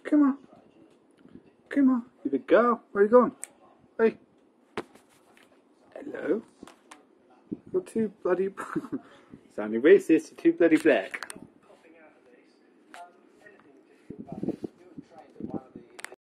Come on. Come on, you big girl. Where are you going? Hey. Hello. You're too bloody... Sounding racist, you're too bloody black.